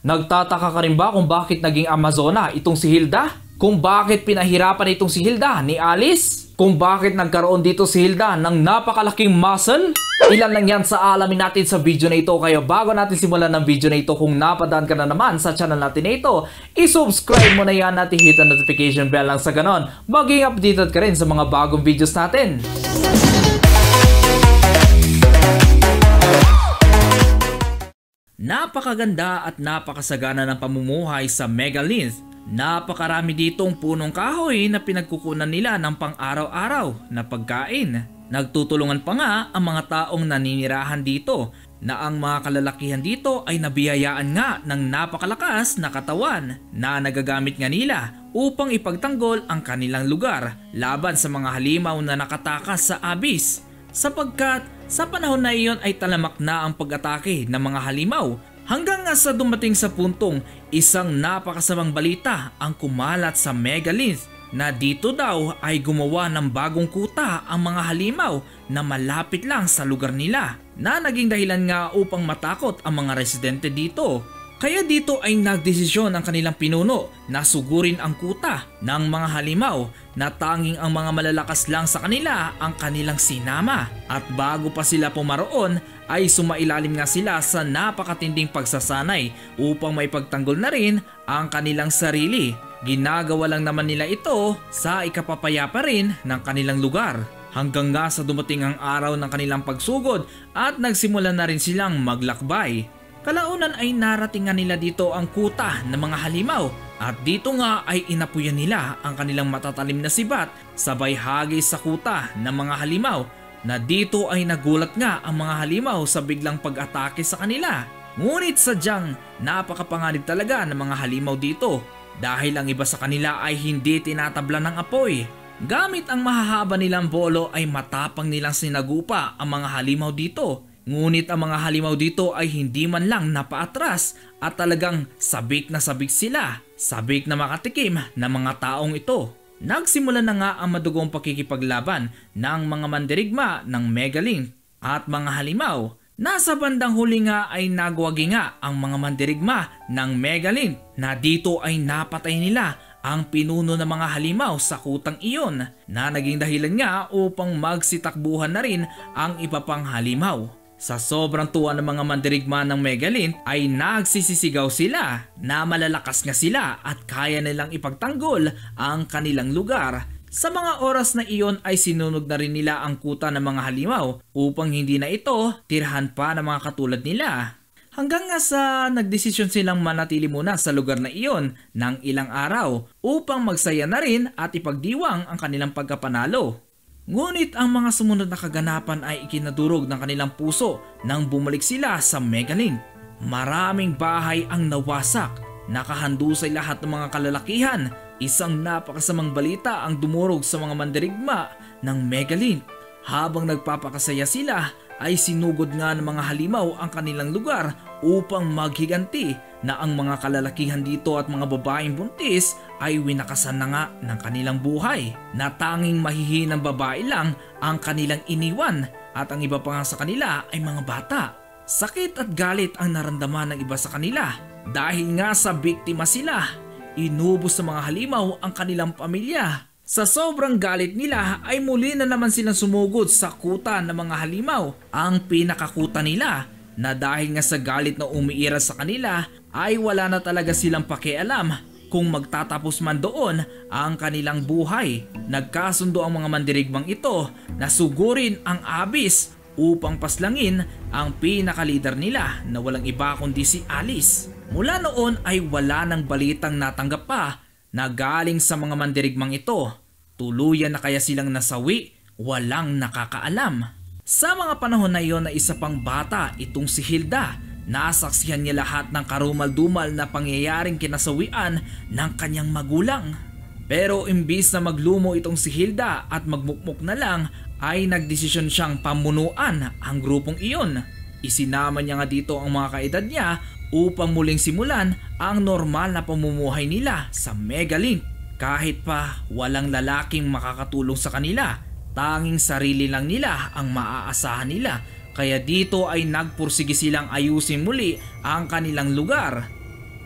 Nagtataka ka rin ba kung bakit naging Amazona itong si Hilda? Kung bakit pinahirapan itong si Hilda ni Alice? Kung bakit nagkaroon dito si Hilda ng napakalaking muscle? Ilan lang yan sa alamin natin sa video na ito. Kaya bago natin simulan ng video na ito, kung napadaan ka na naman sa channel natin na ito, isubscribe mo na yan at i-hit ang notification bell lang sa ganon. Maging updated ka rin sa mga bagong videos natin. Napakaganda at napakasagana ng pamumuhay sa MacLeod. Napakarami ditong punong kahoy na pinagkukunan nila ng pang-araw-araw na pagkain. Nagtutulungan pa nga ang mga taong naninirahan dito na ang mga kalalakihan dito ay nabiyayaan nga ng napakalakas na katawan na nagagamit nga nila upang ipagtanggol ang kanilang lugar laban sa mga halimaw na nakatakas sa abis. Sapagkat sa panahon na iyon ay talamak na ang pag-atake ng mga halimaw hanggang nga sa dumating sa puntong isang napakasamang balita ang kumalat sa MacLeod na dito daw ay gumawa ng bagong kuta ang mga halimaw na malapit lang sa lugar nila na naging dahilan nga upang matakot ang mga residente dito. Kaya dito ay nagdesisyon ang kanilang pinuno na sugurin ang kuta ng mga halimaw na tanging ang mga malalakas lang sa kanila ang kanilang sinama. At bago pa sila pumaroon ay sumailalim nga sila sa napakatinding pagsasanay upang maipagtanggol na rin ang kanilang sarili. Ginagawa lang naman nila ito sa ikapapayapa rin ng kanilang lugar. Hanggang nga sa dumating ang araw ng kanilang pagsugod at nagsimula na rin silang maglakbay. Kalaunan ay narating nga nila dito ang kuta ng mga halimaw at dito nga ay inapuyan nila ang kanilang matatalim na sibat sabay hagis sa kuta ng mga halimaw na dito ay nagulat nga ang mga halimaw sa biglang pag-atake sa kanila. Ngunit sadyang napakapanganib talaga ng mga halimaw dito dahil ang iba sa kanila ay hindi tinatabla ng apoy. Gamit ang mahahaba nilang bolo ay matapang nilang sinagupa ang mga halimaw dito. Ngunit ang mga halimaw dito ay hindi man lang napaatras at talagang sabik na sabik sila. Sabik na makatikim ng mga taong ito. Nagsimula na nga ang madugong pakikipaglaban ng mga mandirigma ng MacLeod at mga halimaw. Nasa bandang huli nga ay nagwagi nga ang mga mandirigma ng MacLeod na dito ay napatay nila ang pinuno ng mga halimaw sa kutang iyon na naging dahilan nga upang magsitakbuhan na rin ang iba pang halimaw. Sa sobrang tuwa ng mga mandirigma ng MacLeod ay nagsisisigaw sila na malalakas nga sila at kaya nilang ipagtanggol ang kanilang lugar. Sa mga oras na iyon ay sinunog na rin nila ang kuta ng mga halimaw upang hindi na ito tirahan pa ng mga katulad nila. Hanggang nga sa nagdesisyon silang manatili muna sa lugar na iyon ng ilang araw upang magsaya na rin at ipagdiwang ang kanilang pagkapanalo. Ngunit ang mga sumunod na kaganapan ay ikinadurog ng kanilang puso nang bumalik sila sa MacLeod. Maraming bahay ang nawasak, nakahandusay lahat ng mga kalalakihan. Isang napakasamang balita ang dumurog sa mga mandirigma ng MacLeod. Habang nagpapakasaya sila ay sinugod nga ng mga halimaw ang kanilang lugar upang maghiganti na ang mga kalalakihan dito at mga babaeng buntis ay winakasan na nga ng kanilang buhay na tanging mahihinang babae lang ang kanilang iniwan at ang iba pa nga sa kanila ay mga bata. Sakit at galit ang naramdaman ng iba sa kanila dahil nga sa biktima sila. Inubos sa mga halimaw ang kanilang pamilya. Sa sobrang galit nila ay muli na naman silang sumugod sa kuta ng mga halimaw, ang pinakakuta nila, na dahil nga sa galit na umiira sa kanila ay wala na talaga silang pakialam kung magtatapos man doon ang kanilang buhay. Nagkasundo ang mga mandirigmang ito na sugurin ang abis upang paslangin ang pinakalider nila na walang iba kundi si Alice. Mula noon ay wala nang balitang natanggap pa na galing sa mga mandirigmang ito. Tuluyan na kaya silang nasawi, walang nakakaalam. Sa mga panahon na iyon na isa pang bata itong si Hilda, nasaksihan niya lahat ng karumal-dumal na pangyayaring kinasawian ng kanyang magulang. Pero imbis na maglumo itong si Hilda at magmukmuk na lang ay nagdesisyon siyang pamunuan ang grupong iyon. Isinama niya nga dito ang mga kaedad niya upang muling simulan ang normal na pamumuhay nila sa MacLeod. Kahit pa walang lalaking makakatulong sa kanila, tanging sarili lang nila ang maaasahan nila. Kaya dito ay nagpursige silang ayusin muli ang kanilang lugar.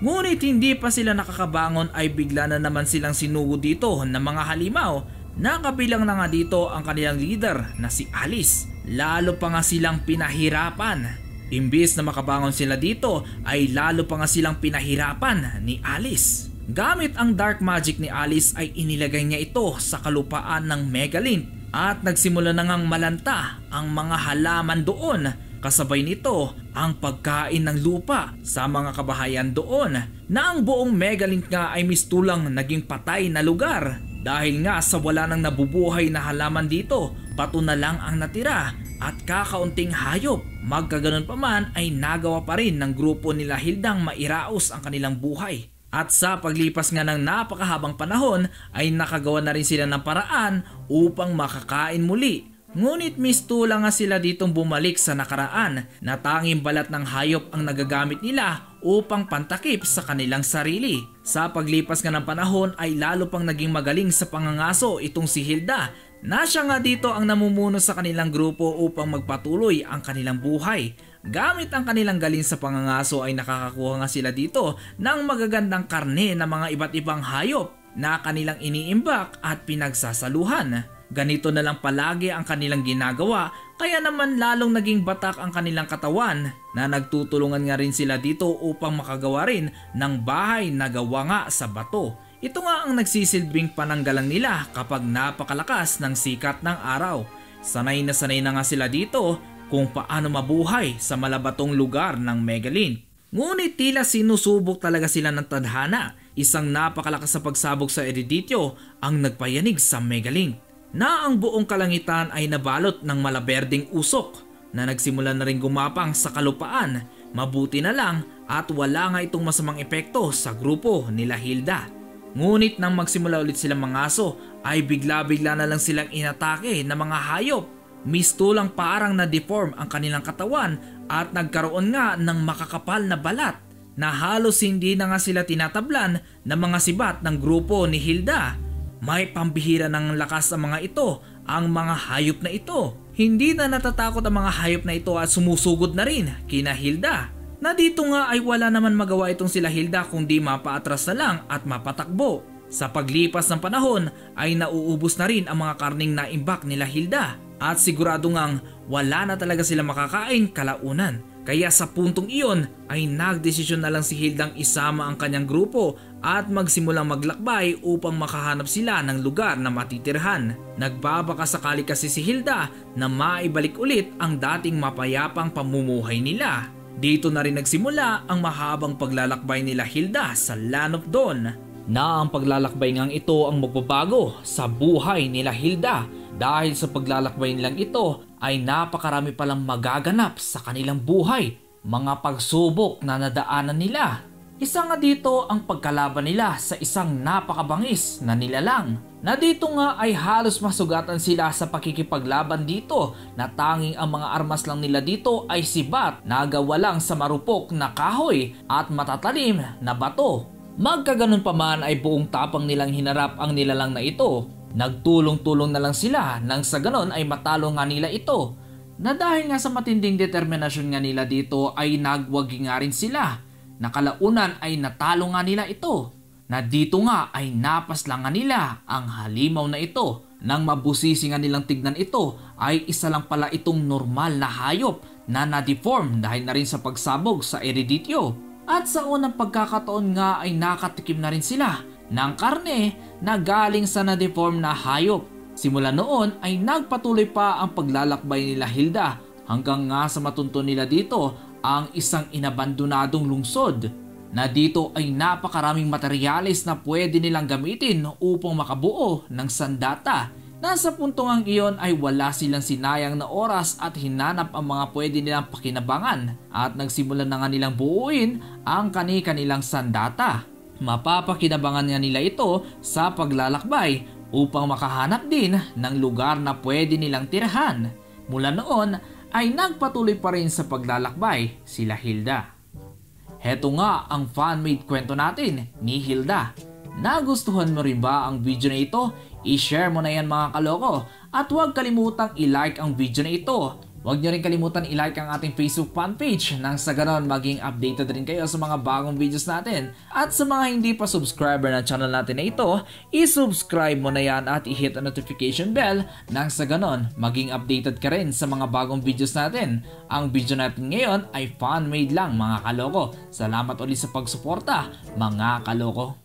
Ngunit hindi pa sila nakakabangon ay bigla na naman silang sinugo dito ng mga halimaw. Nakabilang na nga dito ang kanilang leader na si Alice. Lalo pa nga silang pinahirapan. Imbis na makabangon sila dito ay lalo pa nga silang pinahirapan ni Alice. Gamit ang dark magic ni Alice ay inilagay niya ito sa kalupaan ng Megalith at nagsimula na ngang malanta ang mga halaman doon. Kasabay nito ang pagkain ng lupa sa mga kabahayan doon na ang buong Megalith nga ay mistulang naging patay na lugar. Dahil nga sa wala nang nabubuhay na halaman dito, pato na lang ang natira at kakaunting hayop. Magkaganon pa man ay nagawa pa rin ng grupo nila Hildang mairaos ang kanilang buhay. At sa paglipas nga ng napakahabang panahon ay nakagawa na rin sila ng paraan upang makakain muli. Ngunit mistulang nga sila ditong bumalik sa nakaraan na tanging balat ng hayop ang nagagamit nila upang pantakip sa kanilang sarili. Sa paglipas nga ng panahon ay lalo pang naging magaling sa pangangaso itong si Hilda na siya nga dito ang namumuno sa kanilang grupo upang magpatuloy ang kanilang buhay. Gamit ang kanilang galing sa pangangaso ay nakakakuha nga sila dito ng magagandang karne ng mga iba't ibang hayop na kanilang iniimbak at pinagsasaluhan. Ganito na lang palagi ang kanilang ginagawa kaya naman lalong naging batak ang kanilang katawan na nagtutulungan nga rin sila dito upang makagawa rin ng bahay na gawa nga sa bato. Ito nga ang nagsisilbing pananggalang nila kapag napakalakas ng sikat ng araw. Sanay na nga sila dito kung paano mabuhay sa malabatong lugar ng Megalith. Ngunit tila sinusubok talaga sila ng tadhana. Isang napakalakas sa pagsabog sa eridityo ang nagpayanig sa Megalith na ang buong kalangitan ay nabalot ng malaberding usok na nagsimula na rin gumapang sa kalupaan. Mabuti na lang at wala nga itong masamang epekto sa grupo nila Hilda. Ngunit nang magsimula ulit silang mangaso ay bigla-bigla na lang silang inatake ng mga hayop. Mistulang parang na-deform ang kanilang katawan at nagkaroon nga ng makakapal na balat na halos hindi na nga sila tinatablan ng mga sibat ng grupo ni Hilda. May pambihira ng lakas ang mga ito, ang mga hayop na ito. Hindi na natatakot ang mga hayop na ito at sumusugod na rin kina Hilda. Na dito nga ay wala naman magawa itong sila Hilda kundi mapaatras na lang at mapatakbo. Sa paglipas ng panahon ay nauubos na rin ang mga karning naimbak nila Hilda. At sigurado ngang wala na talaga sila makakain kalaunan. Kaya sa puntong iyon ay nagdesisyon na lang si Hildang isama ang kanyang grupo at magsimulang maglakbay upang makahanap sila ng lugar na matitirhan. Nagbabaka sakali kasi si Hilda na maibalik ulit ang dating mapayapang pamumuhay nila. Dito na rin nagsimula ang mahabang paglalakbay nila Hilda sa Land of Dawn. Na ang paglalakbay ngang ito ang magbabago sa buhay nila Hilda. Dahil sa paglalakbay nilang ito ay napakarami palang magaganap sa kanilang buhay, mga pagsubok na nadaanan nila. Isa nga dito ang pagkalaban nila sa isang napakabangis na nilalang. Na dito nga ay halos masugatan sila sa pakikipaglaban dito na tanging ang mga armas lang nila dito ay sibat na gawa lang sa marupok na kahoy at matatalim na bato. Magkaganon pa man ay buong tapang nilang hinarap ang nilalang na ito. Nagtulong-tulong na lang sila nang sa ganon ay matalo nga nila ito. Na dahil nga sa matinding determinasyon nga nila dito ay nagwagi nga rin sila. Nakalaunan ay natalo nga nila ito. Na dito nga ay napaslang nga nila ang halimaw na ito. Nang mabusisi nga nilang tignan ito ay isa lang pala itong normal na hayop na na-deform dahil na rin sa pagsabog sa eridityo. At sa unang pagkakataon nga ay nakatikim na rin sila ng karne na galing sa na-deform na hayop. Simula noon ay nagpatuloy pa ang paglalakbay nila Hilda hanggang nga sa matunto nila dito ang isang inabandonadong lungsod na dito ay napakaraming materyales na pwede nilang gamitin upang makabuo ng sandata. Nasa puntong ang iyon ay wala silang sinayang na oras at hinanap ang mga pwede nilang pakinabangan at nagsimula na nga nilang buuin ang kani-kanilang sandata. Mapapakinabangan nga nila ito sa paglalakbay upang makahanap din ng lugar na pwede nilang tirahan. Mula noon ay nagpatuloy pa rin sa paglalakbay sila Hilda. Heto nga ang fan-made kwento natin ni Hilda. Nagustuhan mo rin ba ang video na ito? I-share mo na yan mga kaloko at huwag kalimutang i-like ang video na ito. Huwag nyo rin kalimutan i-like ang ating Facebook fan page nang sa ganon maging updated rin kayo sa mga bagong videos natin. At sa mga hindi pa subscriber ng channel natin na ito, i-subscribe mo na yan at i-hit ang notification bell nang sa ganon maging updated ka rin sa mga bagong videos natin. Ang video natin ngayon ay fan-made lang mga kaloko. Salamat ulit sa pagsuporta mga kaloko.